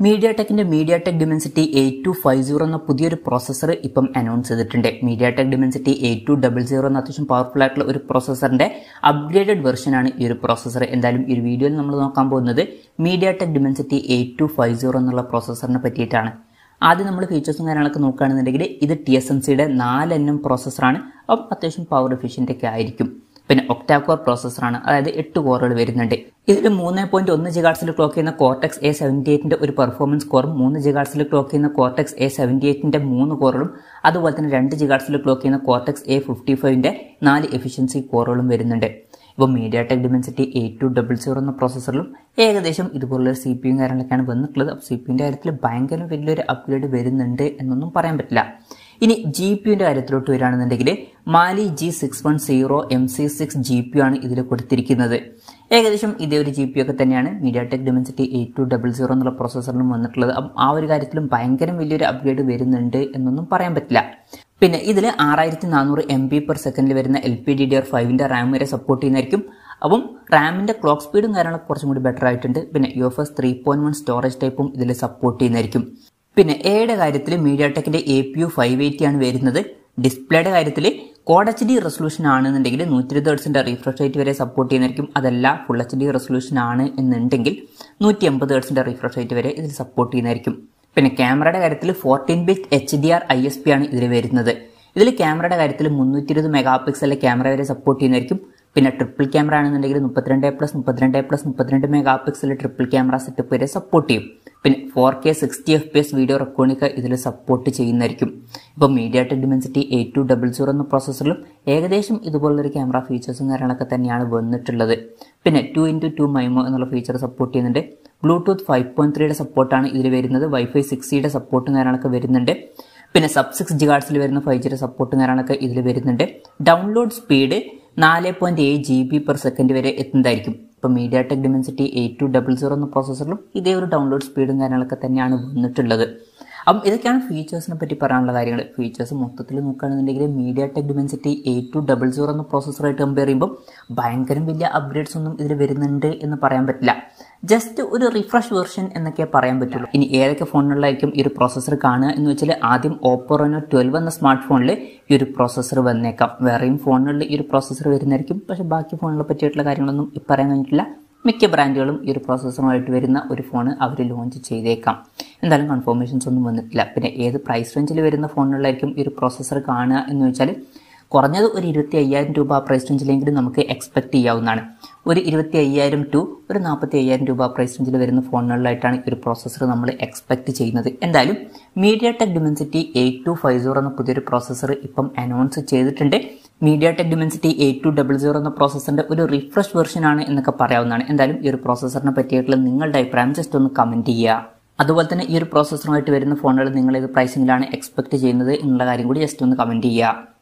മീഡിയാടെക്കിന്റെ മീഡിയാടെക് Dimensity 8250 എന്ന പുതിയൊരു processor ഇപ്പം അനൗൺസ് ചെയ്തിട്ടുണ്ട്. മീഡിയാടെക് ഡിമെൻസിറ്റി 8200 എന്ന അത്യാവശ്യം പവർഫുൾ ആയിട്ടുള്ള ഒരു പ്രോസസ്സറിന്റെ അപ്ഗ്രേഡഡ് വെർഷനാണ് ഈ ഒരു പ്രോസസ്സർ. എന്തായാലും ഈ വീഡിയോയിൽ നമ്മൾ നോക്കാൻ പോകുന്നത് മീഡിയാടെക് ഡിമെൻസിറ്റി 8250 എന്നുള്ള പ്രോസസ്സറിനെ പറ്റിയിട്ടാണ്. ആദ്യം നമ്മൾ ഫീച്ചേഴ്സും കാര്യങ്ങളൊക്കെ നോക്കുകയാണെന്നുണ്ടെങ്കിൽ ഇത് TSMCയുടെ 4nm പ്രോസസ്സറാണ്. അപ്പം അത്യാവശ്യം പവർ എഫിഷ്യൻ്റ് ഒക്കെ ആയിരിക്കും. പിന്നെ ഒക്ടാ കോർ പ്രോസസ്സറാണ്, അതായത് 8 കോറുകൾ വരുന്നുണ്ട്. ഇതിൽ 3.1 GHz ക്ലോക്ക് ചെയ്യുന്ന കോർട്ടെക്സ് A78ന്റെ ഒരു പെർഫോമൻസ് കോറും 3 GHz ക്ലോക്ക് ചെയ്യുന്ന കോർട്ടെക്സ് A78ന്റെ 3 കോറുകളും അതുപോലെ തന്നെ 2 GHz ക്ലോക്ക് ചെയ്യുന്ന കോർട്ടെക്സ് A55ന്റെ 4 എഫിഷ്യൻസി കോറുകളും വരുന്നുണ്ട്. ഇപ്പോൾ മീഡിയാടെക് ഡിമെൻസിറ്റി 8200 എന്ന പ്രോസസ്സറിലും ഏകദേശം ഇതുപോലുള്ള CPU കാര്യങ്ങളൊക്കെയാണ് വന്നിട്ടുള്ളത്. അപ്പോൾ CPUവിൻ്റെ കാര്യത്തിൽ ഭയങ്കര വലിയൊരു അപ്ഗ്രേഡ് വരുന്നുണ്ട് എന്നൊന്നും പറയാൻ പറ്റില്ല. ഇനി GPUവിൻ്റെ കാര്യത്തിലോട്ട് വരികയാണെന്നുണ്ടെങ്കിൽ മാലി G610 MC6 GPU ആണ് ഇതിൽ കൊടുത്തിരിക്കുന്നത്. ഏകദേശം ഇതേ ഒരു GPU ഒക്കെ തന്നെയാണ് മീഡിയാടെക് ഡിമെൻസിറ്റി 8200 എന്നുള്ള പ്രോസസ്സറിലും വന്നിട്ടുള്ളത്. അപ്പം ആ ഒരു കാര്യത്തിലും ഭയങ്കര വലിയൊരു അപ്ഗ്രേഡ് വരുന്നുണ്ട് എന്നൊന്നും പറയാൻ പറ്റില്ല. പിന്നെ ഇതിൽ 6400 MB/s വരുന്ന LPDDR5ന്റെ റാം വരെ സപ്പോർട്ട് ചെയ്യുന്നതായിരിക്കും. അപ്പം റാമിൻ്റെ ക്ലോക്ക് സ്പീഡും കാര്യങ്ങളൊക്കെ കുറച്ചും കൂടി ബെറ്റർ ആയിട്ടുണ്ട്. പിന്നെ UFS 3.1 സ്റ്റോറേജ് ടൈപ്പും ഇതിൽ സപ്പോർട്ട് ചെയ്യുന്നതായിരിക്കും. പിന്നെ എയുടെ കാര്യത്തിൽ മീഡിയാടെക്കിന്റെ APU 580 ആണ് വരുന്നത്. ഡിസ്പ്ലേയുടെ കാര്യത്തിൽ Quad HD റെസൊല്യൂഷൻ ആണെന്നുണ്ടെങ്കിൽ 120 Hz റീഫ്രഷ് റേറ്റ് വരെ സപ്പോർട്ട് ചെയ്യുന്നതായിരിക്കും. അതല്ല ഫുൾ HD റെസൊല്യൂഷൻ ആണ് എന്നുണ്ടെങ്കിൽ 180 Hz റീഫ്രഷ് റേറ്റ് വരെ ഇതിൽ സപ്പോർട്ട് ചെയ്യുന്നതായിരിക്കും. പിന്നെ ക്യാമറയുടെ കാര്യത്തിൽ 14-bit HDR ISP ആണ് ഇതിൽ വരുന്നത്. ഇതിൽ ക്യാമറയുടെ കാര്യത്തിൽ 320 MP ക്യാമറ വരെ സപ്പോർട്ട് ചെയ്യുന്നതായിരിക്കും. പിന്നെ ട്രിപ്പിൾ ക്യാമറ ആണെന്നുണ്ടെങ്കിൽ 32+32+32 MP ട്രിപ്പിൾ ക്യാമറ സെറ്റപ്പ് വരെ സപ്പോർട്ട് ചെയ്യും. പിന്നെ 4K 60 FPS വീഡിയോ റെക്കോർഡിംഗ് ഇതിൽ സപ്പോർട്ട് ചെയ്യുന്നതായിരിക്കും. ഇപ്പോൾ മീഡിയാടെക് ഡിമെൻസിറ്റി 8200 എന്ന പ്രോസസ്സറിലും ഏകദേശം ഇതുപോലുള്ളൊരു ക്യാമറ ഫീച്ചേഴ്സും കാര്യങ്ങളൊക്കെ തന്നെയാണ് വന്നിട്ടുള്ളത്. പിന്നെ 2x2 MIMO എന്നുള്ള ഫീച്ചർ സപ്പോർട്ട് ചെയ്യുന്നുണ്ട്. ബ്ലൂടൂത്ത് 5.3യുടെ സപ്പോർട്ടാണ് ഇതിൽ വരുന്നത്. Wi-Fi 6Eയുടെ സപ്പോർട്ടും കാര്യങ്ങളൊക്കെ വരുന്നുണ്ട്. പിന്നെ സബ് 6 GHz വരുന്ന 5Gയുടെ സപ്പോർട്ടും കാര്യങ്ങളൊക്കെ ഇതിൽ വരുന്നുണ്ട്. ഡൗൺലോഡ് സ്പീഡ് 4.7 GB/s വരെ എത്തുന്നതായിരിക്കും. ഇപ്പോൾ മീഡിയാടെക് ഡിമെൻസിറ്റി 8200 എന്ന പ്രോസസ്സറിലും ഇതേ ഒരു ഡൗൺലോഡ് സ്പീഡും കാര്യങ്ങളൊക്കെ തന്നെയാണ് വന്നിട്ടുള്ളത്. അപ്പം ഇതൊക്കെയാണ് ഫീച്ചേഴ്സിനെ പറ്റി പറയാനുള്ള കാര്യങ്ങൾ. ഫീച്ചേഴ്സ് മൊത്തത്തിൽ നോക്കുകയാണെന്നുണ്ടെങ്കിൽ മീഡിയാടെക് ഡിമെൻസിറ്റി 8200 എന്ന പ്രോസസ്സറായിട്ട് കമ്പയർ ചെയ്യുമ്പോൾ ഭയങ്കര വലിയ അപ്ഗ്രേഡ്സ് ഒന്നും ഇതിൽ വരുന്നുണ്ട് എന്ന് പറയാൻ പറ്റില്ല. ജസ്റ്റ് ഒരു റിഫ്രഷ് വെർഷൻ എന്നൊക്കെ പറയാൻ പറ്റുള്ളൂ. ഇനി ഏതൊക്കെ ഫോണുകളിലായിരിക്കും ഈ ഒരു പ്രോസസ്സർ കാണുക എന്ന് വെച്ചാൽ ആദ്യം Oppo Reno 12 എന്ന സ്മാർട്ട് ഫോണിൽ ഈ ഒരു പ്രോസസ്സർ വന്നേക്കാം. വേറെയും ഫോണുകളിൽ ഈ ഒരു പ്രോസസ്സർ വരുന്നതായിരിക്കും. പക്ഷേ ബാക്കി ഫോണുകളെ പറ്റിയിട്ടുള്ള കാര്യങ്ങളൊന്നും പറയാൻ കഴിഞ്ഞിട്ടില്ല. മിക്ക ബ്രാൻഡുകളും ഈ ഒരു പ്രോസസ്സറുമായിട്ട് വരുന്ന ഒരു ഫോൺ അവർ ലോഞ്ച് ചെയ്തേക്കാം. എന്തായാലും കൺഫർമേഷൻസ് ഒന്നും വന്നിട്ടില്ല. പിന്നെ ഏത് പ്രൈസ് റേഞ്ചിൽ വരുന്ന ഫോണുകളിലായിരിക്കും ഈ ഒരു പ്രോസസ്സർ കാണുക എന്ന് വെച്ചാൽ കുറഞ്ഞത് ഒരു 25,000 രൂപ പ്രൈസ് റേഞ്ചിലെങ്കിലും നമുക്ക് എക്സ്പെക്ട് ചെയ്യാവുന്നതാണ്. ഒരു 25,000 ടു ഒരു 45,000 രൂപ പ്രൈസ് റേഞ്ചിൽ വരുന്ന ഫോണുകളിലായിട്ടാണ് ഈ ഒരു പ്രോസസ്സർ നമ്മൾ എക്സ്പെക്ട് ചെയ്യുന്നത്. എന്തായാലും മീഡിയാടെക് ഡിമെൻസിറ്റി 8250 എന്ന പുതിയൊരു പ്രോസസ്സർ ഇപ്പം അനൗൺസ് ചെയ്തിട്ടുണ്ട്. മീഡിയാടെക് ഡിമെൻസിറ്റി 8200 എന്ന പ്രോസസ്സറിന്റെ ഒരു റിഫ്രഷ് വെർഷനാണ് എന്നൊക്കെ പറയാവുന്നതാണ്. എന്തായാലും ഈ ഒരു പ്രോസസ്സറിനെ പറ്റിയിട്ടുള്ള നിങ്ങളുടെ അഭിപ്രായം ജസ്റ്റ് ഒന്ന് കമൻറ്റ് ചെയ്യുക. അതുപോലെ തന്നെ ഈ ഒരു പ്രോസസ്സറുമായിട്ട് വരുന്ന ഫോണുകൾ നിങ്ങൾ ഏത് പ്രൈസിങ്ങിലാണ് എക്സ്പെക്ട് ചെയ്യുന്നത് എന്നുള്ള കാര്യം കൂടി ജസ്റ്റ് ഒന്ന് കമൻറ്റ് ചെയ്യുക.